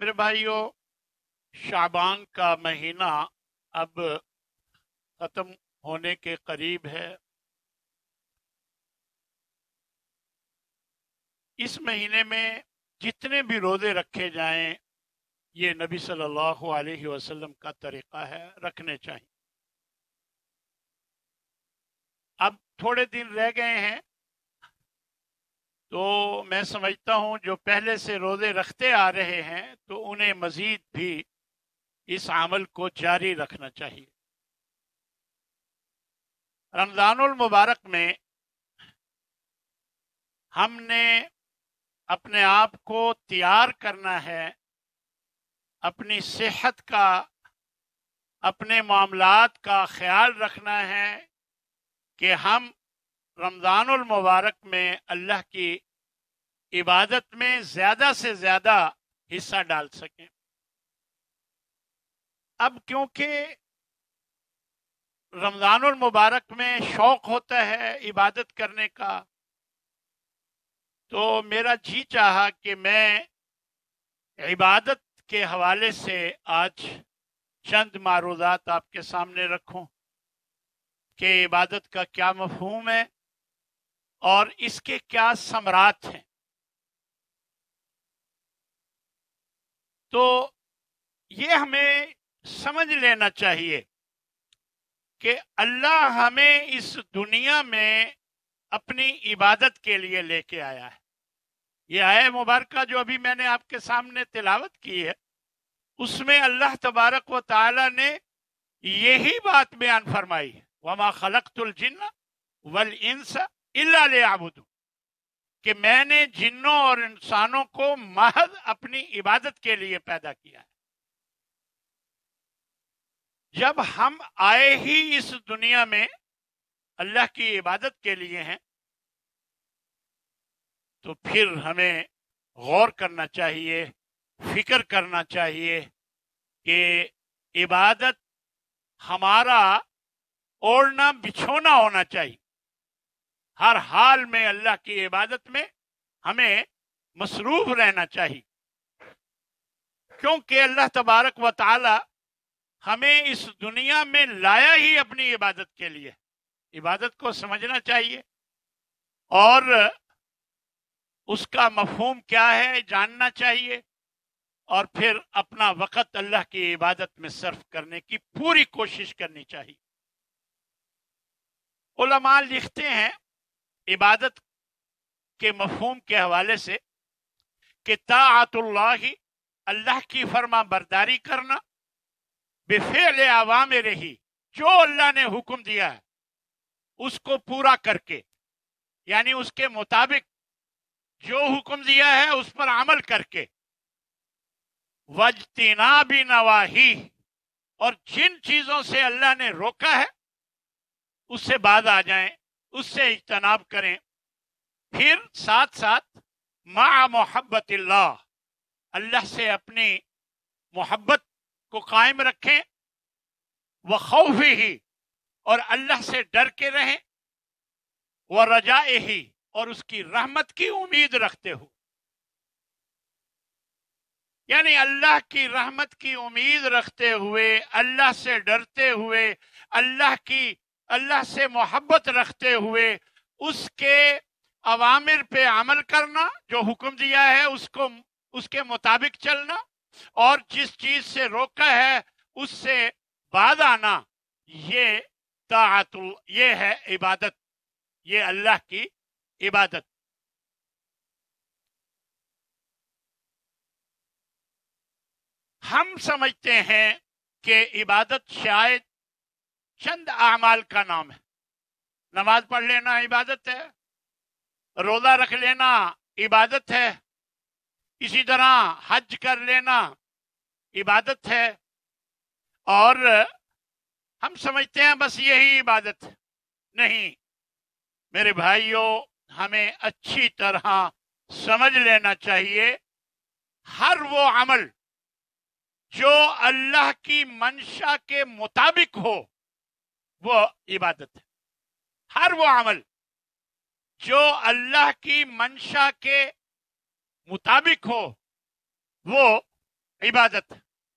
मेरे भाइयों, शाबान का महीना अब ख़त्म होने के करीब है। इस महीने में जितने भी रोज़े रखे जाएं, ये नबी सल्लल्लाहु अलैहि वसल्लम का तरीक़ा है, रखने चाहिए। अब थोड़े दिन रह गए हैं, तो मैं समझता हूं जो पहले से रोज़े रखते आ रहे हैं तो उन्हें मज़ीद भी इस अमल को जारी रखना चाहिए। रमज़ानुल मुबारक में हमने अपने आप को तैयार करना है, अपनी सेहत का, अपने मामलात का ख्याल रखना है कि हम रमज़ानुल मुबारक में अल्लाह की इबादत में ज़्यादा से ज़्यादा हिस्सा डाल सकें। अब क्योंकि रमज़ानुल मुबारक में शौक़ होता है इबादत करने का, तो मेरा जी चाहा कि मैं इबादत के हवाले से आज चंद मारूज़ात आपके सामने रखूं कि इबादत का क्या मफ़हूम है और इसके क्या समरात हैं। तो ये हमें समझ लेना चाहिए कि अल्लाह हमें इस दुनिया में अपनी इबादत के लिए लेके आया है। ये आया मुबारका जो अभी मैंने आपके सामने तिलावत की है, उसमें अल्लाह तबारक व तआला ने यही बात बयान फरमाई है, वमा खलक़तुल जिन्न वल इंस इल्ला लियअबुदून, कि मैंने जिन्नों और इंसानों को महज अपनी इबादत के लिए पैदा किया है। जब हम आए ही इस दुनिया में अल्लाह की इबादत के लिए हैं, तो फिर हमें गौर करना चाहिए, फिक्र करना चाहिए कि इबादत हमारा ओढ़ना बिछोना होना चाहिए। हर हाल में अल्लाह की इबादत में हमें मसरूफ रहना चाहिए, क्योंकि अल्लाह तबारक व तआला हमें इस दुनिया में लाया ही अपनी इबादत के लिए। इबादत को समझना चाहिए और उसका मफहूम क्या है जानना चाहिए, और फिर अपना वक़्त अल्लाह की इबादत में सर्फ करने की पूरी कोशिश करनी चाहिए। उलमा लिखते हैं इबादत के मफहूम के हवाले से कि ताअतुल्लाहि, अल्लाह की फरमा बरदारी करना, बिफ़िअल अवामिरिही, जो अल्लाह ने हुक्म दिया है उसको पूरा करके, यानी उसके मुताबिक जो हुक्म दिया है उस पर अमल करके, वज्तिनाबि नवाही, और जिन चीजों से अल्लाह ने रोका है उससे बाज आ जाएं, उससे इज्तनाब करें। फिर साथ साथ मा मोहब्बतिल्लाह, अल्लाह से अपनी मोहब्बत को कायम रखें, व खौफिही, और अल्लाह से डर के रहें, व रजाइही, और उसकी रहमत की उम्मीद रखते हो। यानी अल्लाह की रहमत की उम्मीद रखते हुए, अल्लाह से डरते हुए, अल्लाह से मोहब्बत रखते हुए उसके अवामिर पे अमल करना, जो हुक्म दिया है उसको उसके मुताबिक चलना, और जिस चीज से रोका है उससे बाज आना, ये ताअतुल, ये है इबादत, ये अल्लाह की इबादत। हम समझते हैं कि इबादत शायद चंद आमाल का नाम है। नमाज पढ़ लेना इबादत है, रोजा रख लेना इबादत है, इसी तरह हज कर लेना इबादत है, और हम समझते हैं बस यही इबादत है। नहीं मेरे भाइयों, हमें अच्छी तरह समझ लेना चाहिए, हर वो अमल जो अल्लाह की मंशा के मुताबिक हो वो इबादत है। हर वो अमल जो अल्लाह की मंशा के मुताबिक हो वो इबादत।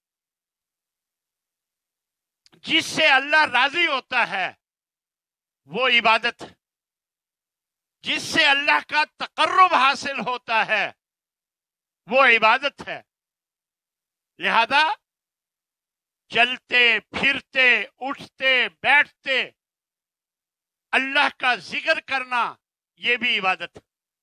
जिससे अल्लाह राजी होता है वो इबादत, जिससे अल्लाह का तकर्रुब हासिल होता है वो इबादत है। लिहाजा चलते फिरते उठते बैठते अल्लाह का जिक्र करना ये भी इबादत है।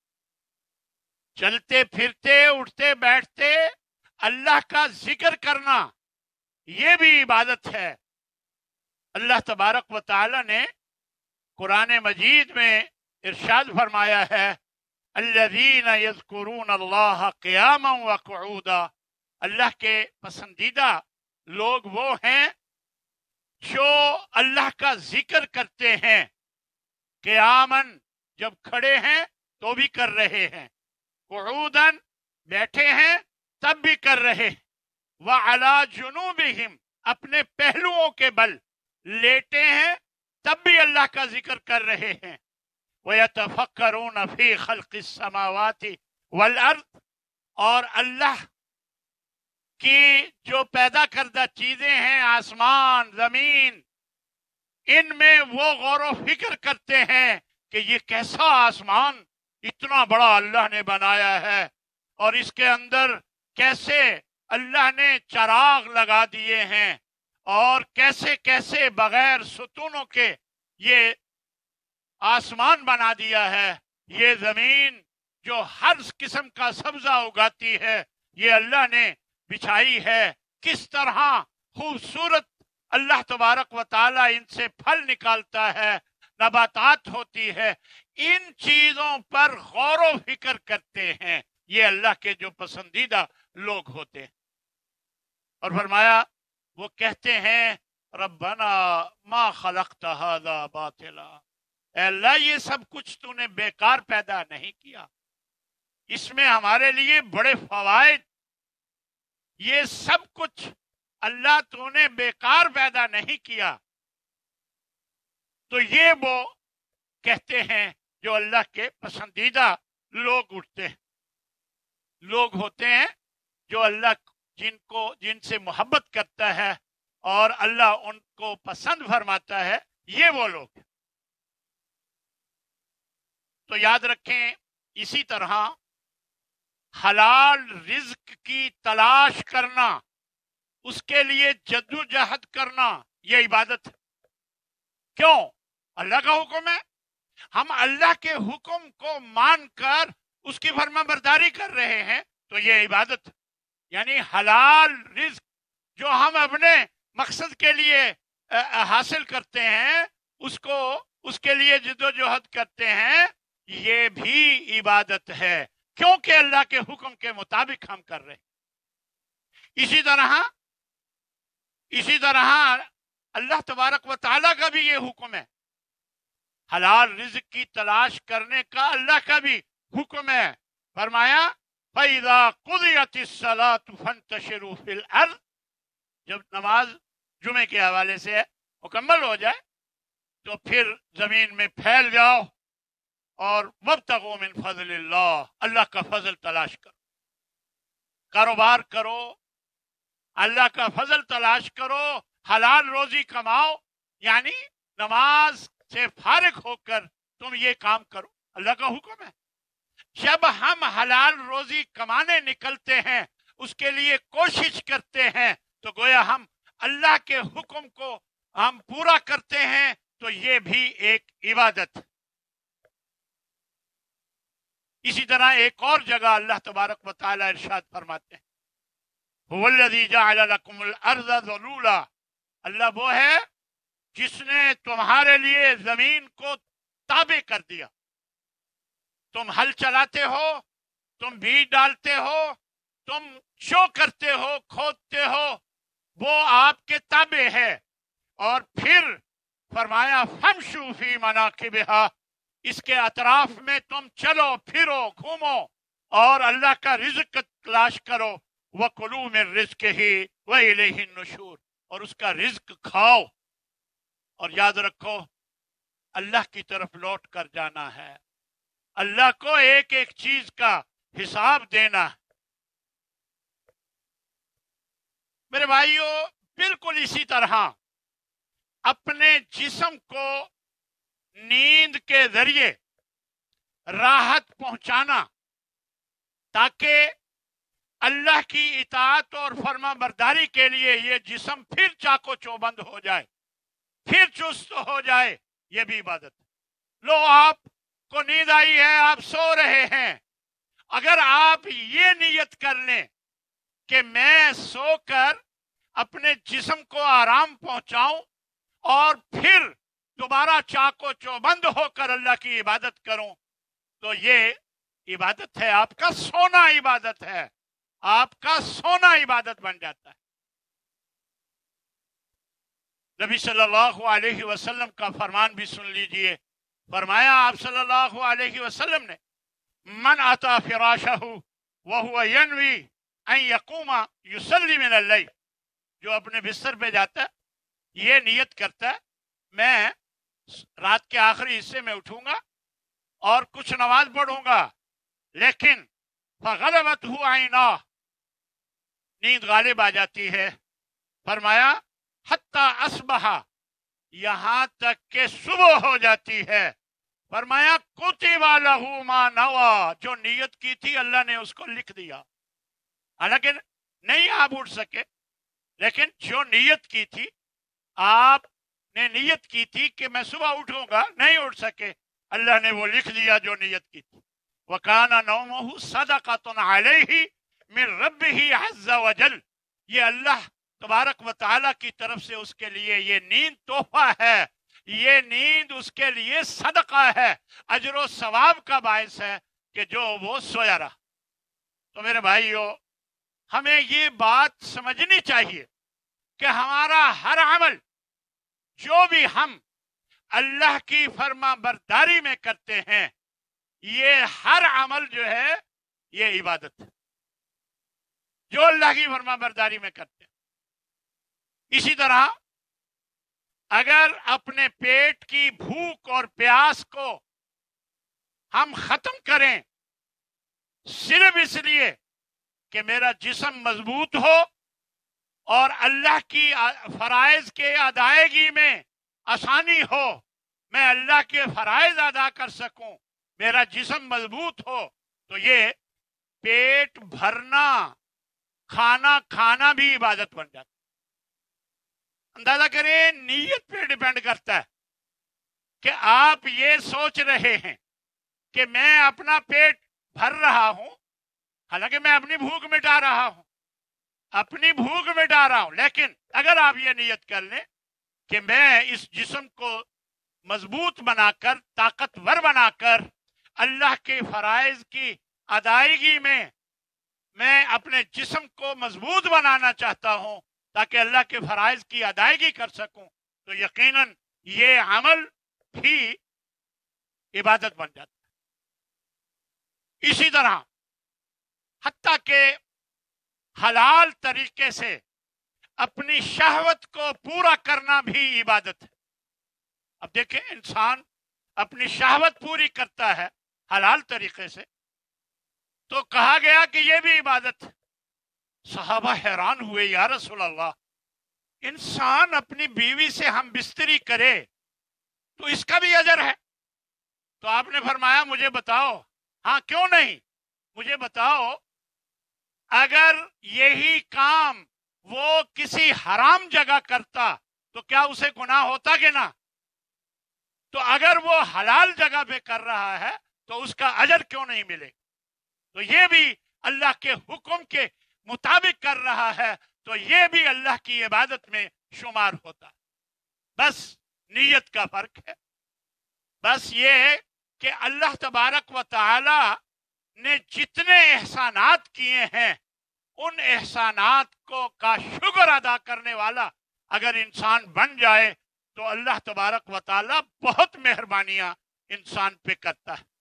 चलते फिरते उठते बैठते अल्लाह का जिक्र करना ये भी इबादत है। अल्लाह तबारक व तआला ने कुरान मजीद में इरशाद फरमाया है, अल्लज़ीना यज़कुरून अल्लाह क़ियामन व क़ुऊदा। अल्लाह के पसंदीदा लोग वो हैं जो अल्लाह का जिक्र करते हैं, क़ियामन जब खड़े हैं तो भी कर रहे हैं, क़ुऊदन बैठे हैं तब भी कर रहे हैं, व अला जुनूबिहिम अपने पहलुओं के बल लेटे हैं तब भी अल्लाह का जिक्र कर रहे हैं। वयतफक्करून फी खल्क़िस समावाति वल अर्द, और अल्लाह की जो पैदा करदा चीजें हैं आसमान जमीन, इनमें वो गौर व फिक्र करते हैं कि ये कैसा आसमान इतना बड़ा अल्लाह ने बनाया है और इसके अंदर कैसे अल्लाह ने चराग लगा दिए हैं और कैसे कैसे बगैर सुतूनों के ये आसमान बना दिया है। ये जमीन जो हर किस्म का सब्जा उगाती है ये अल्लाह ने बिछाई है, किस तरह खूबसूरत अल्लाह तबारक व ताला इनसे फल निकालता है, नबातात होती है। इन चीजों पर गौर व फिक्र करते हैं ये अल्लाह के जो पसंदीदा लोग होते हैं। और फरमाया वो कहते हैं, रब्बना मा खलक़्त हाज़ा बातिला, अल्लाह ये सब कुछ तूने बेकार पैदा नहीं किया, इसमें हमारे लिए बड़े फवायद, ये सब कुछ अल्लाह तूने बेकार पैदा नहीं किया। तो ये वो कहते हैं जो अल्लाह के पसंदीदा लोग उठते हैं, लोग होते हैं जो अल्लाह जिनसे मोहब्बत करता है और अल्लाह उनको पसंद फरमाता है, ये वो लोग। तो याद रखें, इसी तरह हलाल रिज्क की तलाश करना, उसके लिए जद्दोजहद करना, ये इबादत है। क्यों? अल्लाह का हुक्म है, हम अल्लाह के हुक्म को मानकर उसकी फरमाबरदारी कर रहे हैं तो ये इबादत। यानी हलाल रिज्क जो हम अपने मकसद के लिए हासिल करते हैं, उसको उसके लिए जद्दोजहद करते हैं, ये भी इबादत है, क्योंकि अल्लाह के हुक्म के मुताबिक हम कर रहे हैं। इसी तरह अल्लाह तबारक व तआला का भी ये हुक्म है, हलाल रिज़्क़ की तलाश करने का अल्लाह का भी हुक्म है। फरमाया फ़इज़ा क़ुदियतिस्सलातु फ़ंतशिरू फ़िल अर्ज़, जब नमाज जुमे के हवाले से मुकम्मल हो जाए तो फिर जमीन में फैल जाओ और वब्तगू मिन फ़ज़लिल्लाह, अल्लाह का फजल तलाश करो, कारोबार करो, अल्लाह का फजल तलाश करो, हलाल रोजी कमाओ। यानी नमाज से फारिग होकर तुम ये काम करो, अल्लाह का हुक्म है। जब हम हलाल रोजी कमाने निकलते हैं, उसके लिए कोशिश करते हैं, तो गोया हम अल्लाह के हुक्म को हम पूरा करते हैं, तो ये भी एक इबादत। इसी तरह एक और जगह अल्लाह तबारक व तआला इरशाद फरमाते हैं, हुवल्लज़ी जअल लकुमुल अर्ज़ ज़लूला, अल्लाह वो है जिसने तुम्हारे लिए जमीन को ताबे कर दिया। तुम हल चलाते हो, तुम बीज डालते हो, तुम जो करते हो, खोदते हो, वो आपके ताबे है। और फिर फरमाया फमशू फी मनाकिबिहा, इसके अतराफ में तुम चलो फिरो घूमो और अल्लाह का रिज़्क़ तलाश करो। वकुलू मिन रिज़्क़िही व इलैहि नुशूर, और उसका रिज़्क़ खाओ और याद रखो अल्लाह की तरफ लौट कर जाना है, अल्लाह को एक एक चीज का हिसाब देना है। میرے بھائیوں بالکل اسی طرح اپنے جسم کو نیند کے ذریعے راحت پہنچانا تاکہ اللہ کی اطاعت اور فرما برداری کے لیے یہ جسم پھر چاقو چوبند ہو جائے، پھر چست ہو جائے، یہ بھی عبادت ہے۔ لو آپ کو نیند آئی ہے، آپ سو رہے ہیں، اگر آپ یہ نیت کر لیں کہ میں سو کر اپنے جسم کو آرام پہنچاؤں اور پھر دوبارہ چاقو چوبند ہو کر اللہ کی عبادت کروں، تو یہ عبادت ہے، آپ کا سونا عبادت ہے، آپ کا سونا عبادت بن جاتا ہے۔ نبی صلی اللہ علیہ وسلم کا فرمان بھی سن لیجئے، فرمایا آپ صلی اللہ علیہ وسلم نے، من اتا فراشہ وہو ینوی ان یقوم یصلی من اللیل، جو اپنے بستر پہ جاتا ہے یہ نیت کرتا ہے میں رات کے آخری حصے میں اٹھوں گا اور کچھ نماز پڑھوں گا، لیکن فغلبتہ عیناہ، نیند غالب آ جاتی ہے، فرمایا حتی اصبح، یہاں تک کہ صبح ہو جاتی ہے، فرمایا کتب لہ ما نوی، جو نیت کی تھی اللہ نے اس کو لکھ دیا۔ حالانکہ نہیں آپ اٹھ سکے، لیکن جو نیت کی تھی، آپ نے نیت کی تھی کہ میں صبح اٹھوں گا، نہیں اٹھ سکے، اللہ نے وہ لکھ دیا جو نیت کی تھی۔ وَكَانَ نَوْمُهُ صَدَقَةٌ عَلَيْهِ مِن رَبِّهِ عَزَّ وَجَلَّ، یہ اللہ تبارک و تعالیٰ کی طرف سے اس کے لیے یہ نیند تحفہ ہے، یہ نیند اس کے لیے صدقہ ہے، اجر و ثواب کا باعث ہے کہ جو وہ سویا رہا۔ تو میرے بھائیو ہمیں یہ بات سمجھنی چاہیے کہ ہمارا ہر عمل جو بھی ہم اللہ کی فرما برداری میں کرتے ہیں، یہ ہر عمل جو ہے یہ عبادت ہے، جو اللہ کی فرما برداری میں کرتے ہیں۔ اسی طرح اگر اپنے پیٹ کی بھوک اور پیاس کو ہم ختم کریں صرف اس لیے کہ میرا جسم مضبوط ہو اور اللہ کی فرائض کے ادائیگی میں آسانی ہو، میں اللہ کے فرائض ادا کر سکوں، میرا جسم مضبوط ہو، تو یہ پیٹ بھرنا، کھانا کھانا بھی عبادت بن جاتا ہے۔ اندازہ کریں نیت پہ ڈیپینڈ کرتا ہے کہ آپ یہ سوچ رہے ہیں کہ میں اپنا پیٹ بھر رہا ہوں، حالانکہ میں اپنی بھوک مٹا رہا ہوں، اپنی بھوک مٹا رہا ہوں، لیکن اگر آپ یہ نیت کر لیں کہ میں اس جسم کو مضبوط بنا کر، طاقتور بنا کر اللہ کے فرائض کی ادائیگی میں اپنے جسم کو مضبوط بنانا چاہتا ہوں تاکہ اللہ کے فرائض کی ادائیگی کر سکوں، تو یقیناً یہ عمل بھی عبادت بن جاتا ہے۔ اسی طرح حتیٰ کہ حلال طریقے سے اپنی شہوت کو پورا کرنا بھی عبادت ہے۔ اب دیکھیں انسان اپنی شہوت پوری کرتا ہے حلال طریقے سے، تو کہا گیا کہ یہ بھی عبادت ہے۔ صحابہ حیران ہوئے، یا رسول اللہ، انسان اپنی بیوی سے ہم بستری کرے تو اس کا بھی اجر ہے؟ تو آپ نے فرمایا مجھے بتاؤ۔ ہاں کیوں نہیں، مجھے بتاؤ، اگر یہی کام وہ کسی حرام جگہ کرتا تو کیا اسے گناہ ہوتا کہ نہ؟ تو اگر وہ حلال جگہ پہ کر رہا ہے تو اس کا اجر کیوں نہیں ملے؟ تو یہ بھی اللہ کے حکم کے مطابق کر رہا ہے تو یہ بھی اللہ کی عبادت میں شمار ہوتا ہے۔ بس نیت کا فرق ہے، بس یہ ہے کہ اللہ تبارک و تعالی نے جتنے احسانات کیے ہیں ان احسانات کا شکر ادا کرنے والا اگر انسان بن جائے تو اللہ تبارک و تعالی بہت مہربانیاں انسان پہ کرتا ہے۔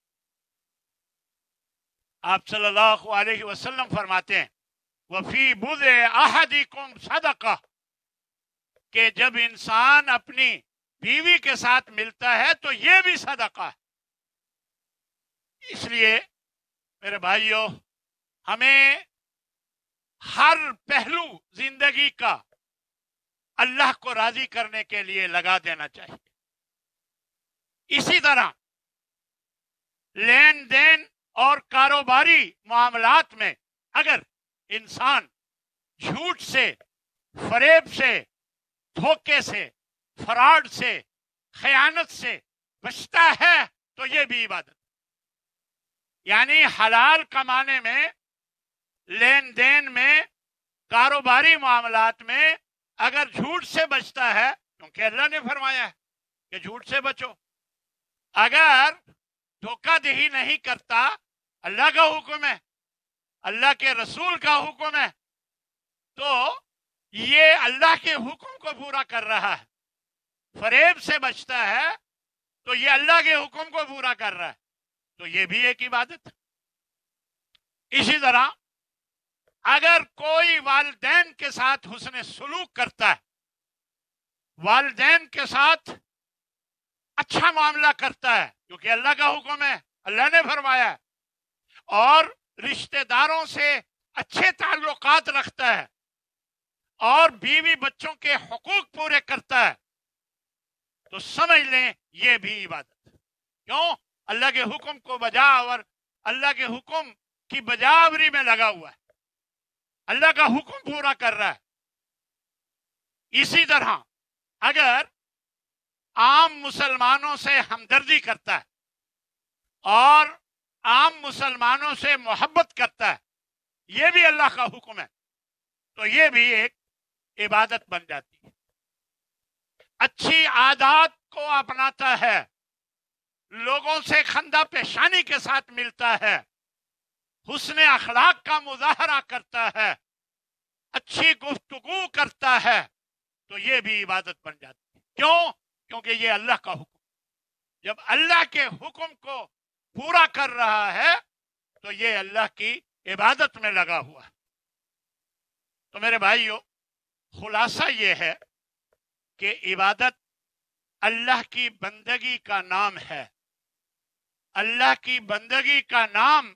آپ صلی اللہ علیہ وسلم فرماتے ہیں وَفِي بُضْعِ أَحَدِكُمْ صَدَقَةٌ، کہ جب انسان اپنی بیوی کے ساتھ ملتا ہے تو یہ بھی صدقہ ہے۔ اس لیے میرے بھائیوں ہمیں ہر پہلو زندگی کا اللہ کو راضی کرنے کے لیے لگا دینا چاہیے. اسی طرح لین دین اور کاروباری معاملات میں اگر انسان جھوٹ سے، فریب سے، دھوکے سے، فراڈ سے، خیانت سے بچتا ہے تو یہ بھی عبادت. یعنی حلال کمانے میں، لین دین میں، کاروباری معاملات میں اگر جھوٹ سے بچتا ہے، کیونکہ اللہ نے فرمایا ہے کہ جھوٹ سے بچو. اگر دھوکہ دہی نہیں کرتا، اللہ کا حکم ہے، اللہ کے رسول کا حکم ہے، تو یہ اللہ کے حکم کو پورا کر رہا ہے. فریب سے بچتا ہے تو یہ اللہ کے حکم کو پورا کر رہا ہے، تو یہ بھی ایک عبادت. اسی طرح اگر کوئی والدین کے ساتھ حسن سلوک کرتا ہے، والدین کے ساتھ اچھا معاملہ کرتا ہے، کیونکہ اللہ کا حکم ہے، اللہ نے فرمایا ہے، اور رشتہ داروں سے اچھے تعلقات رکھتا ہے، اور بیوی بچوں کے حقوق پورے کرتا ہے، تو سمجھ لیں یہ بھی عبادت. کیوں؟ اللہ کے حکم کو بجا اور اللہ کے حکم کی بجاوری میں لگا ہوا ہے، اللہ کا حکم پورا کر رہا ہے. اسی طرح اگر عام مسلمانوں سے ہمدردی کرتا ہے اور عام مسلمانوں سے محبت کرتا ہے، یہ بھی اللہ کا حکم ہے، تو یہ بھی ایک عبادت بن جاتی ہے. اچھی عادات کو اپناتا ہے، لوگوں سے خندہ پیشانی کے ساتھ ملتا ہے، حسن اخلاق کا مظاہرہ کرتا ہے، اچھی گفتگو کرتا ہے، تو یہ بھی عبادت بن جاتی ہے. کیوں؟ کیونکہ یہ اللہ کا حکم. جب اللہ کے حکم کو پورا کر رہا ہے تو یہ اللہ کی عبادت میں لگا ہوا ہے. تو میرے بھائیو، خلاصہ یہ ہے کہ عبادت اللہ کی بندگی کا نام ہے. اللہ کی بندگی کا نام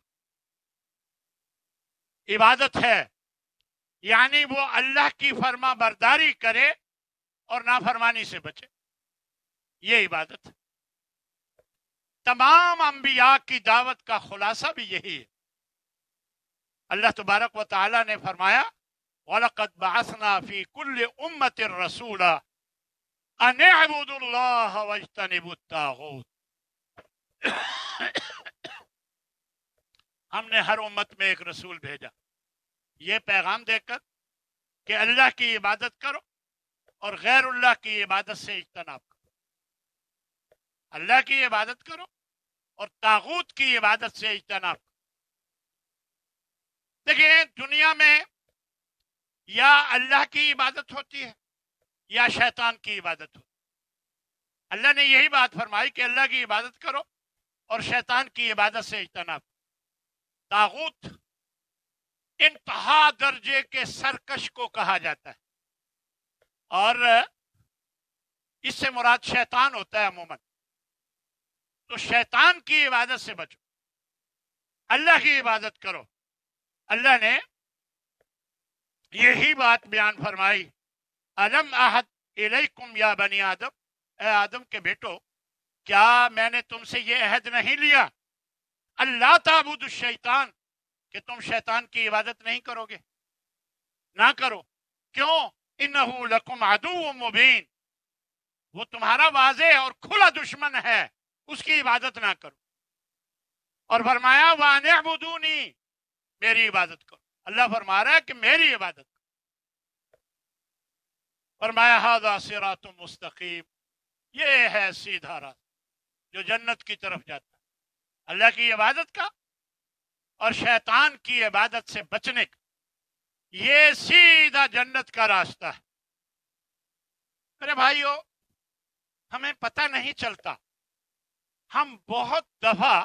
عبادت ہے، یعنی وہ اللہ کی فرما برداری کرے اور نافرمانی سے بچے، یہ عبادت ہے. تمام انبیاء کی دعوت کا خلاصہ بھی یہی ہے. اللہ تبارک و تعالی نے فرمایا وَلَقَدْ بَعَثْنَا فِي كُلِّ أُمَّةٍ رَسُولًا أَنِ اعْبُدُوا اللَّهَ وَاجْتَنِبُوا الطَّاغُوتَ. ہم نے ہر امت میں ایک رسول بھیجا یہ پیغام دے کر کہ اللہ کی عبادت کرو اور غیر اللہ کی عبادت سے اجتناب کرو. اللہ کی عبادت کرو اور طاغوت کی عبادت سے اجتناب کرو. دیکھیں، دنیا میں یا اللہ کی عبادت ہوتی ہے یا شیطان کی عبادت ہوتی ہے. اللہ نے یہی بات فرمائی کہ اللہ کی عبادت کرو اور شیطان کی عبادت سے اجتناب کرو. طاغوت انتہا درجے کے سرکش کو کہا جاتا ہے، اور اس سے مراد شیطان ہوتا ہے عموماً. تو شیطان کی عبادت سے بچو، اللہ کی عبادت کرو. اللہ نے یہی بات بیان فرمائی الم احد الیکم یا بنی آدم، اے آدم کے بیٹو، کیا میں نے تم سے یہ عہد نہیں لیا اللہ تعبدوا الشیطان کہ تم شیطان کی عبادت نہیں کرو گے، نہ کرو. کیوں؟ انہ لکم عدو مبین، وہ تمہارا واضح اور کھلا دشمن ہے، اس کی عبادت نہ کرو. اور فرمایا وَأَنِ اعْبُدُونِی، میری عبادت کرو. اللہ فرما رہا ہے کہ میری عبادت کرو. فرمایا ھذا صراط مستقیم، یہ ہے سیدھا راستہ جو جنت کی طرف جاتا ہے. اللہ کی عبادت کا اور شیطان کی عبادت سے بچنے کا، یہ سیدھا جنت کا راستہ ہے. میرے بھائیو، ہمیں پتہ نہیں چلتا، ہم بہت دفعہ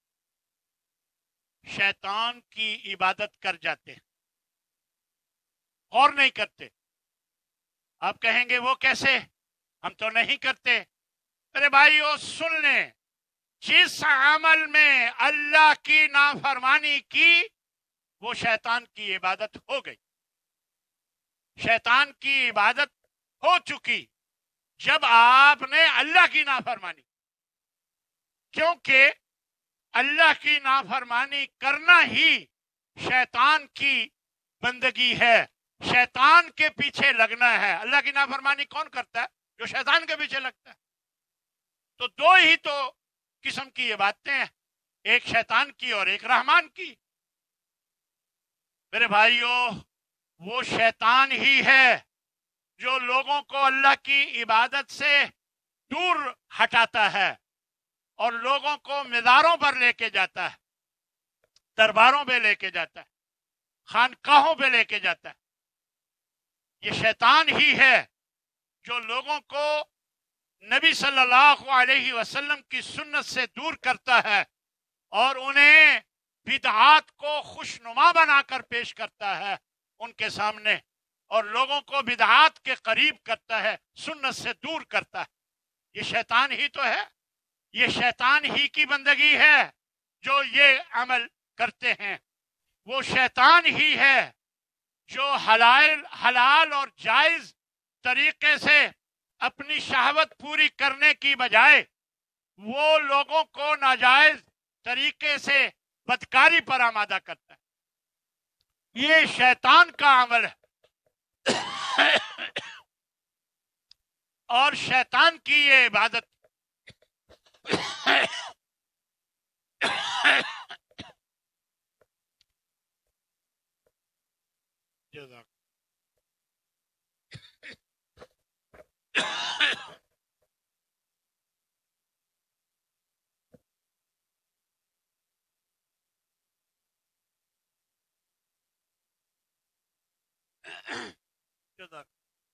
شیطان کی عبادت کر جاتے ہیں، غور نہیں کرتے. آپ کہیں گے وہ کیسے، ہم تو نہیں کرتے. میرے بھائیو سن لیں، جس عمل میں اللہ کی نافرمانی کی وہ شیطان کی عبادت ہو گئی. شیطان کی عبادت ہو چکی جب آپ نے اللہ کی نافرمانی، کیونکہ اللہ کی نافرمانی کرنا ہی شیطان کی بندگی ہے، شیطان کے پیچھے لگنا ہے۔ اللہ کی نافرمانی کون کرتا ہے؟ جو شیطان کے پیچھے لگتا ہے۔ تو دو ہی تو قسم کی یہ باتیں ہیں، ایک شیطان کی اور ایک رحمان کی۔ میرے بھائیوں، وہ شیطان ہی ہے جو لوگوں کو اللہ کی عبادت سے دور ہٹاتا ہے اور لوگوں کو مزاروں پر لے کے جاتا ہے، درباروں پہ لے کے جاتا ہے، خانقاہوں پہ لے کے جاتا ہے۔ یہ شیطان ہی ہے جو لوگوں کو نبی صلی اللہ علیہ وسلم کی سنت سے دور کرتا ہے اور انہیں بدعات کو خوشنما بنا کر پیش کرتا ہے ان کے سامنے، اور لوگوں کو بدعات کے قریب کرتا ہے، سنت سے دور کرتا ہے۔ یہ شیطان ہی تو ہے، یہ شیطان ہی کی بندگی ہے جو یہ عمل کرتے ہیں۔ وہ شیطان ہی ہے جو حلال اور جائز طریقے سے اپنی شہوت پوری کرنے کی بجائے وہ لوگوں کو ناجائز طریقے سے بدکاری پر آمادہ کرتا ہے۔ یہ شیطان کا عمل ہے اور شیطان کی یہ عبادت۔ جزاک جزاک۔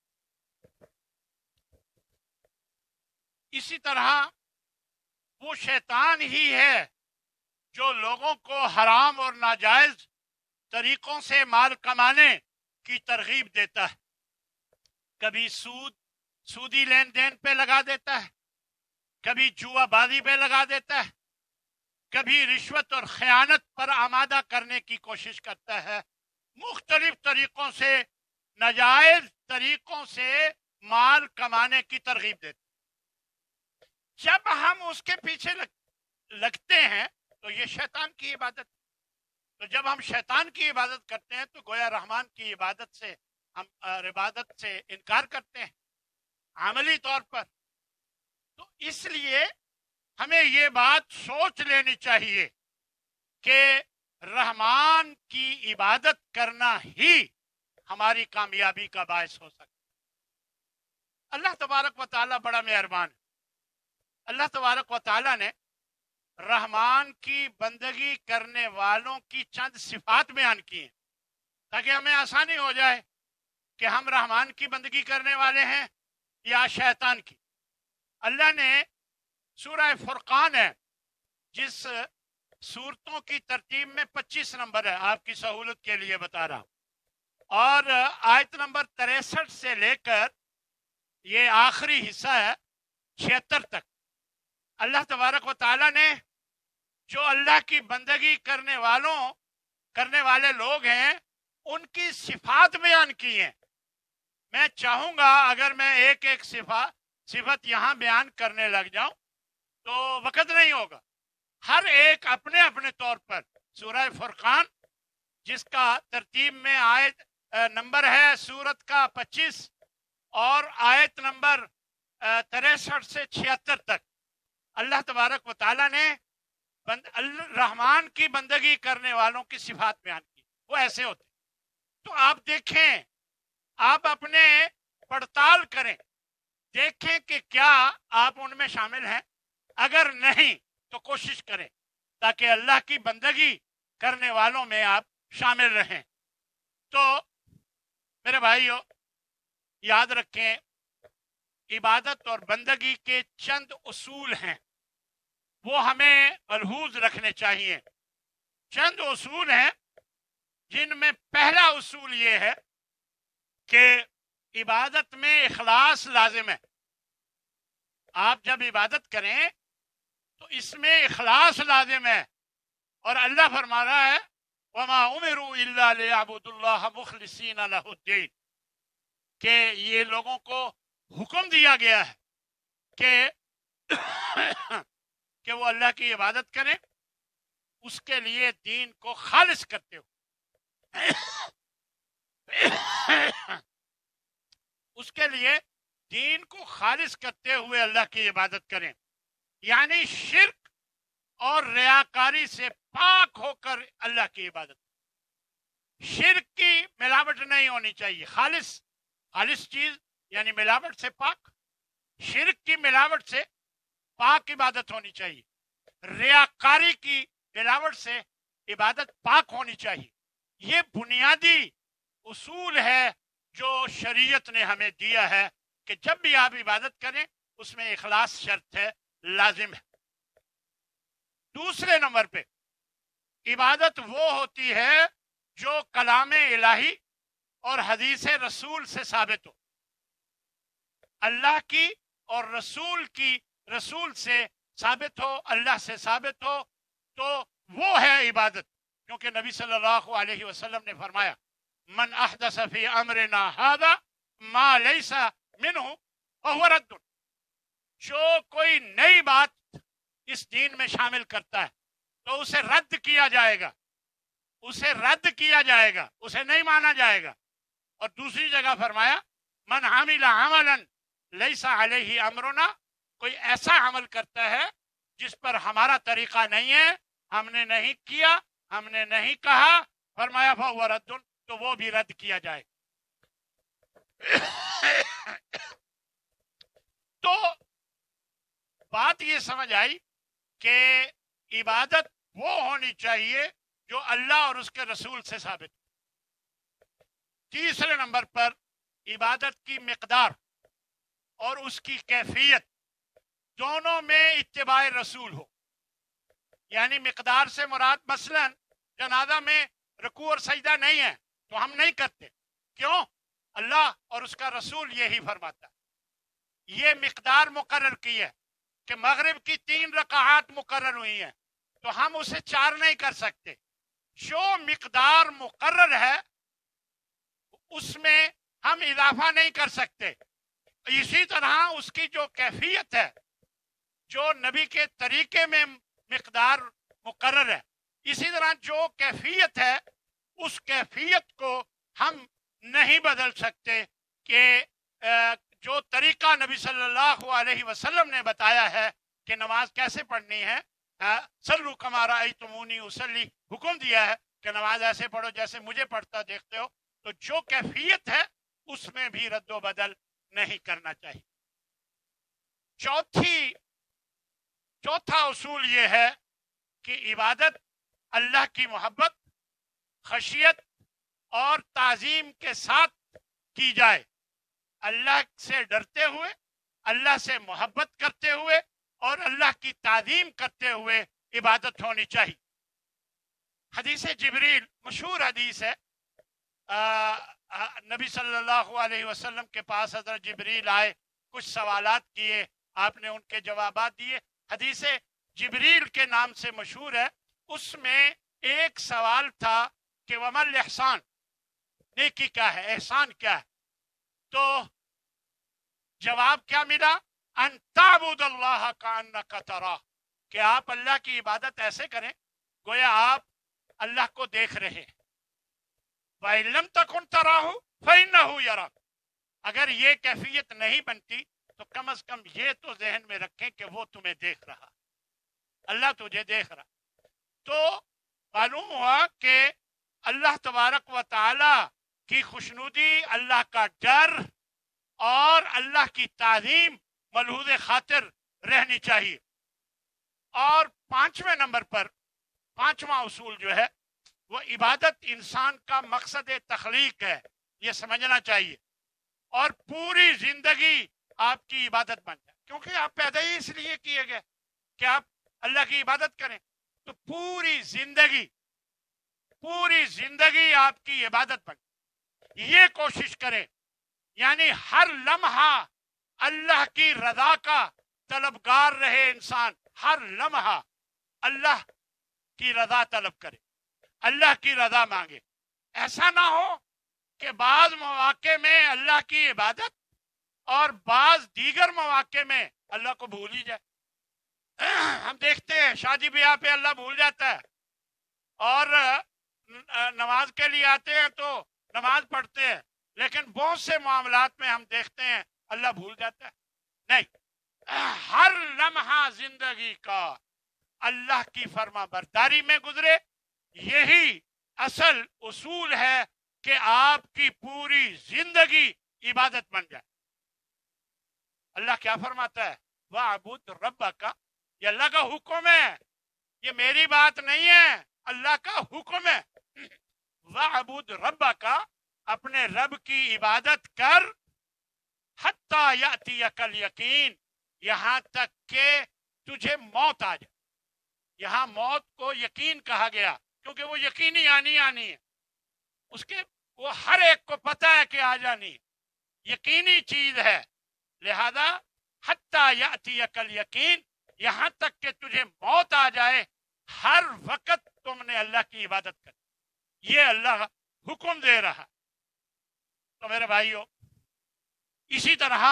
اسی طرح وہ شیطان ہی ہے جو لوگوں کو حرام اور ناجائز طریقوں سے مال کمانے کی ترغیب دیتا ہے۔ کبھی سودی لین دین پہ لگا دیتا ہے، کبھی جوا بازی پہ لگا دیتا ہے، کبھی رشوت اور خیانت پر آمادہ کرنے کی کوشش کرتا ہے، مختلف طریقوں سے ناجائز طریقوں سے مال کمانے کی ترغیب دیتا ہے۔ جب ہم اس کے پیچھے لگتے ہیں تو یہ شیطان کی عبادت۔ تو جب ہم شیطان کی عبادت کرتے ہیں تو گویا رحمان کی عبادت سے ہم عبادت سے انکار کرتے ہیں عملی طور پر۔ تو اس لیے ہمیں یہ بات سوچ لینی چاہیے کہ رحمان کی عبادت کرنا ہی ہماری کامیابی کا باعث ہو سکتا ہے۔ اللہ تبارک و تعالیٰ بڑا مہربان ہے۔ اللہ تبارک و تعالیٰ نے رحمان کی بندگی کرنے والوں کی چند صفات بیان کی ہیں تاکہ ہمیں آسانی ہو جائے کہ ہم رحمان کی بندگی کرنے والے ہیں یا شیطان کی۔ اللہ نے سورہ فرقان ہے، جس سورتوں کی ترتیب میں 25 نمبر ہے، آپ کی سہولت کے لیے بتا رہا ہوں، اور آیت نمبر 63 سے لے کر یہ آخری حصہ ہے 76 تک، اللہ تبارک و تعالیٰ نے جو اللہ کی بندگی کرنے والے لوگ ہیں ان کی صفات بیان کی ہیں۔ میں چاہوں گا اگر میں ایک ایک صفت یہاں بیان کرنے لگ جاؤں تو وقت نہیں ہوگا۔ ہر ایک اپنے اپنے طور پر سورہ فرقان، جس کا ترتیب میں آیت نمبر ہے سورت کا 25 اور آیت نمبر 63 سے 76 تک، اللہ تبارک و تعالیٰ نے رحمان کی بندگی کرنے والوں کی صفات بیان کی۔ وہ ایسے ہوتے، تو آپ دیکھیں، آپ اپنے پڑتال کریں، دیکھیں کہ کیا آپ ان میں شامل ہیں۔ اگر نہیں تو کوشش کریں تاکہ اللہ کی بندگی کرنے والوں میں آپ شامل رہیں۔ تو میرے بھائیو، یاد رکھیں، عبادت اور بندگی کے چند اصول ہیں، وہ ہمیں ملحوظ رکھنے چاہیے۔ چند اصول ہیں جن میں پہلا اصول یہ ہے کہ عبادت میں اخلاص لازم ہے۔ آپ جب عبادت کریں تو اس میں اخلاص لازم ہے، اور اللہ فرما رہا ہے وَمَا أُمِرُوا إِلَّا لِيَعْبُدُوا اللَّهَ مُخْلِصِينَ لَهُ الدِّينَ۔ کہ یہ لوگوں کو حکم دیا گیا ہے کہ وہ اللہ کی عبادت کریں، اس کے لیے دین کو خالص کرتے ہو، اس کے لیے دین کو خالص کرتے ہوئے اللہ کی عبادت کریں، یعنی شرک اور ریاکاری سے پاک ہو کر اللہ کی عبادت۔ شرک کی ملاوٹ نہیں ہونی چاہیے، خالص چیز یعنی ملاوٹ سے پاک، شرک کی ملاوٹ سے پاک عبادت ہونی چاہیے، ریاکاری کی ملاوٹ سے عبادت پاک ہونی چاہیے۔ یہ بنیادی اصول ہے جو شریعت نے ہمیں دیا ہے کہ جب بھی آپ عبادت کریں اس میں اخلاص شرط ہے، لازم ہے۔ دوسرے نمبر پہ عبادت وہ ہوتی ہے جو کلام الہی اور حدیث رسول سے ثابت ہو، اللہ کی اور رسول سے ثابت ہو، اللہ سے ثابت ہو، تو وہ ہے عبادت۔ کیونکہ نبی صلی اللہ علیہ وسلم نے فرمایا من احدث فی امرنا ھذا ما لیس منہ فہو رد، جو کوئی نئی بات اس دین میں شامل کرتا ہے تو اسے رد کیا جائے گا، اسے نہیں مانا جائے گا۔ اور دوسری جگہ فرمایا من عمل عملا لیس علیہ امرنا، کوئی ایسا عمل کرتا ہے جس پر ہمارا طریقہ نہیں ہے، ہم نے نہیں کیا، ہم نے نہیں کہا، فرمایا فہو رد، تو وہ بھی رد کیا جائے۔ تو بات یہ سمجھ آئی کہ عبادت وہ ہونی چاہیے جو اللہ اور اس کے رسول سے ثابت۔ تیسرے نمبر پر عبادت کی مقدار اور اس کی کیفیت دونوں میں اتباع رسول ہو، یعنی مقدار سے مراد مثلا جنازہ میں رکوع اور سجدہ نہیں ہے تو ہم نہیں کرتے، کیوں؟ اللہ اور اس کا رسول یہی فرماتا ہے۔ یہ مقدار مقرر کی ہے کہ مغرب کی 3 رکعات مقرر ہوئی ہیں تو ہم اسے 4 نہیں کر سکتے، جو مقدار مقرر ہے اس میں ہم اضافہ نہیں کر سکتے۔ اسی طرح اس کی جو کیفیت ہے، جو نبی کے طریقے میں مقدار مقرر ہے، اسی طرح جو کیفیت ہے اس کیفیت کو ہم نہیں بدل سکتے کہ جو طریقہ نبی صلی اللہ علیہ وسلم نے بتایا ہے کہ نماز کیسے پڑھنی ہے، صلو کما رأیتمونی اصلی، حکم دیا ہے کہ نماز ایسے پڑھو جیسے مجھے پڑھتا دیکھتے ہو، تو جو کیفیت ہے اس میں بھی رد و بدل نہیں کرنا چاہیے۔ چوتھا اصول یہ ہے کہ عبادت اللہ کی محبت، خشیت اور تعظیم کے ساتھ کی جائے، اللہ سے ڈرتے ہوئے، اللہ سے محبت کرتے ہوئے اور اللہ کی تعظیم کرتے ہوئے عبادت ہونی چاہیے۔ حدیث جبریل مشہور حدیث ہے، نبی صلی اللہ علیہ وسلم کے پاس حضرت جبریل آئے، کچھ سوالات کیے، آپ نے ان کے جوابات دیے۔ حدیث جبریل کے نام سے مشہور ہے۔ اس میں ایک سوال تھا کہ وما الاحسان، نیکی کیا ہے، احسان کیا ہے؟ تو جواب کیا ملا؟ ان تعبد اللہ کانک تراہ، کہ آپ اللہ کی عبادت ایسے کریں گویا آپ اللہ کو دیکھ رہے ہیں۔ وَإِن لَمْ تَكُنْ تَرَاهُ فَإِنَّهُ يَرَاكَ، اگر یہ کیفیت نہیں بنتی تو کم از کم یہ تو ذہن میں رکھیں کہ وہ تمہیں دیکھ رہا، اللہ تجھے دیکھ رہا۔ تو معلوم ہوا کہ اللہ تبارک و تعالی کی خوشنودی، اللہ کا ڈر اور اللہ کی تعظیم ملحوظ خاطر رہنی چاہیے۔ اور 5ویں نمبر پر 5واں اصول جو ہے وہ عبادت انسان کا مقصد تخلیق ہے، یہ سمجھنا چاہیے، اور پوری زندگی آپ کی عبادت بن جائے، کیونکہ آپ پیدا ہی اس لیے کیے گئے کہ آپ اللہ کی عبادت کریں، تو پوری زندگی آپ کی عبادت بن جائے۔ یہ کوشش کریں یعنی ہر لمحہ اللہ کی رضا کا طلبگار رہے انسان، ہر لمحہ اللہ کی رضا طلب کرے، اللہ کی رضا مانگے۔ ایسا نہ ہو کہ بعض مواقع میں اللہ کی عبادت اور بعض دیگر مواقع میں اللہ کو بھول ہی جائے۔ ہم دیکھتے ہیں شادی بیاہ پہ اللہ بھول جاتا ہے، اور نماز کے لیے آتے ہیں تو نماز پڑھتے ہیں، لیکن بہت سے معاملات میں ہم دیکھتے ہیں اللہ بھول جاتا ہے۔ نہیں، ہر لمحہ زندگی کا اللہ کی فرما برداری میں گزرے، یہی اصل اصول ہے کہ آپ کی پوری زندگی عبادت بن جائے۔ اللہ کیا فرماتا ہے؟ وَاعْبُدْ رَبَّكَ، یہ اللہ کا حکم ہے، یہ میری بات نہیں ہے، اللہ کا حکم ہے۔ وَاعْبُدْ رَبَّكَ، اپنے رب کی عبادت کر، حَتَّى يَأْتِيَكَ الْيَقِينُ، یہاں تک کہ تجھے موت آ جائے۔ یہاں موت کو یقین کہا گیا کیونکہ وہ یقینی آنی ہے، اس کے وہ ہر ایک کو پتہ ہے کہ آ جانی، یقینی چیز ہے، لہذا حتی یأتیک الیقین، یہاں تک کہ تجھے موت آ جائے ہر وقت تم نے اللہ کی عبادت کر، یہ اللہ حکم دے رہا۔ تو میرے بھائیو، اسی طرح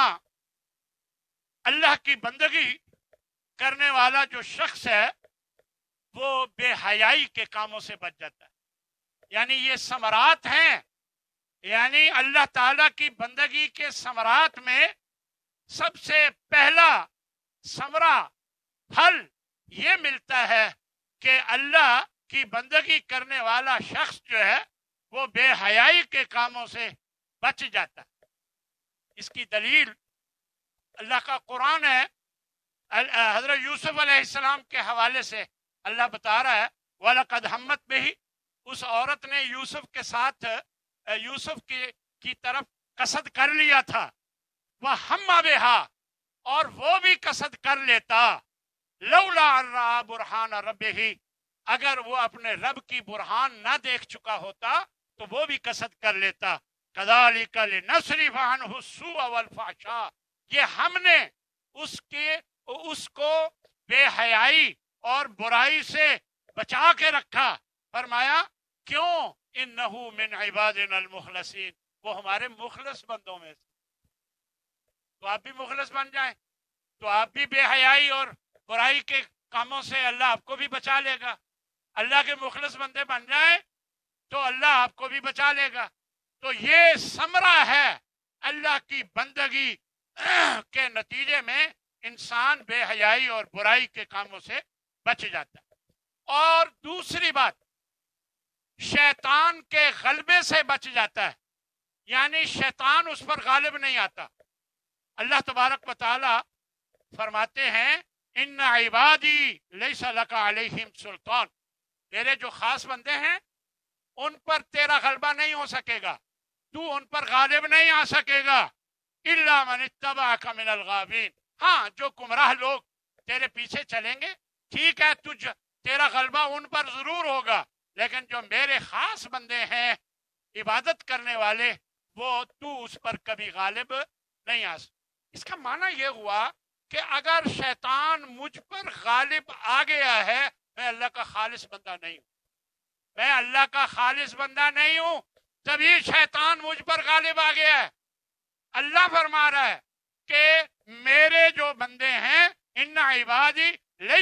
اللہ کی بندگی کرنے والا جو شخص ہے وہ بے حیائی کے کاموں سے بچ جاتا ہے۔ یعنی یہ ثمرات ہیں، یعنی اللہ تعالیٰ کی بندگی کے ثمرات میں سب سے پہلا ثمرہ پھل یہ ملتا ہے کہ اللہ کی بندگی کرنے والا شخص جو ہے وہ بے حیائی کے کاموں سے بچ جاتا ہے۔ اس کی دلیل اللہ کا قرآن ہے۔ حضرت یوسف علیہ السلام کے حوالے سے اللہ بتا رہا ہے وَلَقَدْ ہَمَّتْ بِهِ، اس عورت نے یوسف کے ساتھ یوسف کی طرف قصد کر لیا تھا، وَهَمَّ بِهَا، اور وہ بھی قصد کر لیتا، لولا ان رأى برہان ربہ، اگر وہ اپنے رب کی برہان نہ دیکھ چکا ہوتا تو وہ بھی قصد کر لیتا۔ كَذَلِكَ لِنَصْرِفَ عَنْهُ السُّوءَ وَالْفَحْشَاءَ، یہ ہم نے اس کو بے حیائی اور برائی سے بچا کے رکھا۔ فرمایا کیوں؟ انہو من عبادنا المخلصین، وہ ہمارے مخلص بندوں میں سے۔ تو آپ بھی مخلص بن جائیں تو آپ بھی بے حیائی اور برائی کے کاموں سے اللہ آپ کو بھی بچا لے گا۔ اللہ کے مخلص بندے بن جائیں تو اللہ آپ کو بھی بچا لے گا۔ تو یہ ثمرہ ہے اللہ کی بندگی کے نتیجے میں انسان بے حیائی اور برائی کے کاموں سے بچ جاتا ہے۔ اور دوسری بات، شیطان کے غلبے سے بچ جاتا ہے، یعنی شیطان اس پر غالب نہیں آتا۔ اللہ تبارک و تعالی فرماتے ہیں ان عبادی لیس لک علیہم سلطان، میرے جو خاص بندے ہیں ان پر تیرا غلبہ نہیں ہو سکے گا، تو ان پر غالب نہیں آ سکے گا، الا من اتبعک من الغاوین، ہاں جو گمراہ لوگ تیرے پیچھے چلیں گے ٹھیک ہے، تیرا غلبہ ان پر ضرور ہوگا، لیکن جو میرے خاص بندے ہیں عبادت کرنے والے، وہ تو اس پر کبھی غالب نہیں آ سکتا۔ اس کا معنی یہ ہوا کہ اگر شیطان مجھ پر غالب آ گیا ہے، میں اللہ کا خالص بندہ نہیں ہوں، میں اللہ کا خالص بندہ نہیں ہوں، تبھی شیطان مجھ پر غالب آ گیا ہے۔ اللہ فرما رہا ہے کہ میرے جو بندے ہیں ان عبادی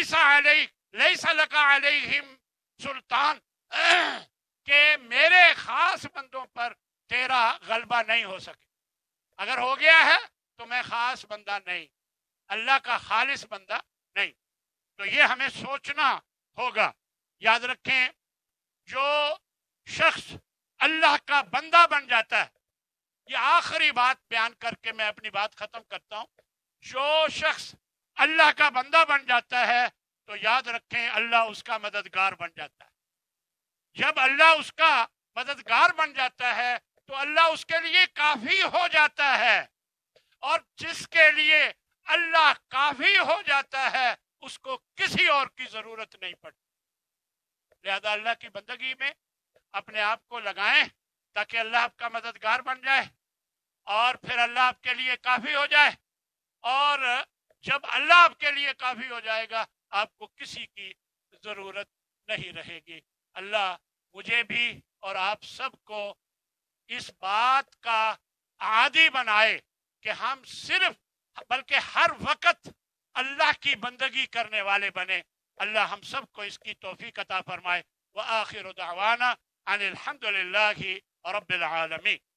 لیس لک علیہم سلطان، کہ میرے خاص بندوں پر تیرا غلبہ نہیں ہو سکے۔ اگر ہو گیا ہے تو میں خاص بندہ نہیں، اللہ کا خالص بندہ نہیں۔ تو یہ ہمیں سوچنا ہوگا۔ یاد رکھیں، جو شخص اللہ کا بندہ بن جاتا ہے، یہ آخری بات بیان کر کے میں اپنی بات ختم کرتا ہوں، جو شخص اللہ کا بندہ بن جاتا ہے تو یاد رکھیں اللہ اس کا مددگار بن جاتا ہے۔ جب اللہ اس کا مددگار بن جاتا ہے تو اللہ اس کے لیے کافی ہو جاتا ہے، اور جس کے لیے اللہ کافی ہو جاتا ہے اس کو کسی اور کی ضرورت نہیں پڑتی۔ لہذا اللہ کی بندگی میں اپنے آپ کو لگائیں تاکہ اللہ آپ کا مددگار بن جائے، اور پھر اللہ آپ کے لیے کافی ہو جائے، اور جب اللہ آپ کے لیے کافی ہو جائے گا آپ کو کسی کی ضرورت نہیں رہے گی۔ اللہ مجھے بھی اور آپ سب کو اس بات کا عادی بنائے کہ ہم صرف بلکہ ہر وقت اللہ کی بندگی کرنے والے بنے. اللہ ہم سب کو اس کی توفیق عطا فرمائے. وآخر دعوانا ان الحمد للہ رب العالمین.